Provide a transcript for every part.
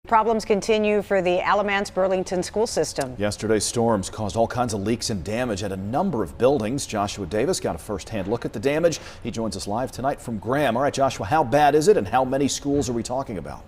Problems continue for the Alamance Burlington school system. Yesterday's storms caused all kinds of leaks and damage at a number of buildings. Joshua Davis got a first-hand look at the damage. He joins us live tonight from Graham. All right, Joshua, how bad is it and how many schools are we talking about?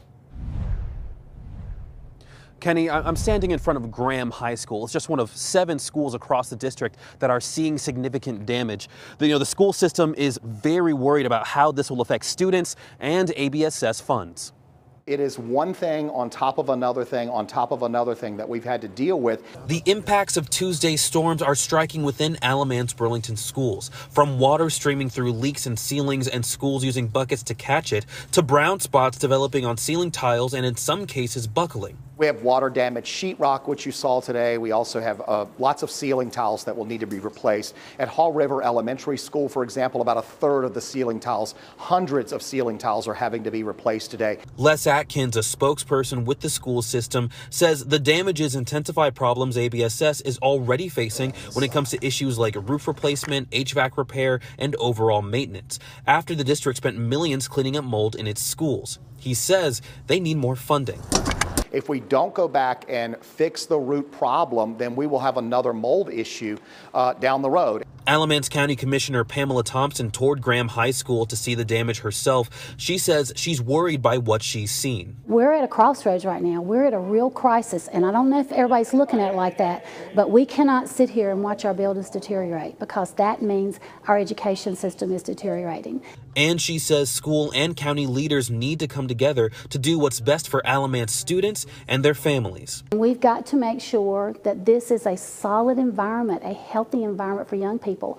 Kenny, I'm standing in front of Graham High School. It's just one of 7 schools across the district that are seeing significant damage. The school system is very worried about how this will affect students and ABSS funds. It is one thing on top of another thing on top of another thing that we've had to deal with. The impacts of Tuesday's storms are striking within Alamance Burlington schools, from water streaming through leaks in ceilings and schools using buckets to catch it, to brown spots developing on ceiling tiles and in some cases buckling. We have water damaged sheetrock, which you saw today. We also have lots of ceiling tiles that will need to be replaced. At Hall River Elementary School, for example, about 1/3 of the ceiling tiles, hundreds of ceiling tiles are having to be replaced today. Les Atkins, a spokesperson with the school system, says the damages intensify problems ABSS is already facing when it comes to issues like roof replacement, HVAC repair, and overall maintenance, after the district spent millions cleaning up mold in its schools. He says they need more funding. If we don't go back and fix the root problem, then we will have another mold issue down the road. Alamance County Commissioner Pamela Thompson toured Graham High School to see the damage herself. She says she's worried by what she's seen. We're at a crossroads right now. We're at a real crisis, and I don't know if everybody's looking at it like that, but we cannot sit here and watch our buildings deteriorate, because that means our education system is deteriorating. And she says school and county leaders need to come together to do what's best for Alamance students and their families. We've got to make sure that this is a solid environment, a healthy environment for young people.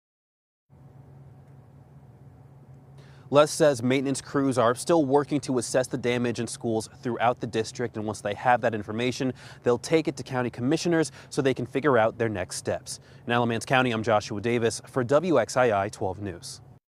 Les says maintenance crews are still working to assess the damage in schools throughout the district, and once they have that information, they'll take it to county commissioners so they can figure out their next steps. In Alamance County, I'm Joshua Davis for WXII 12 News.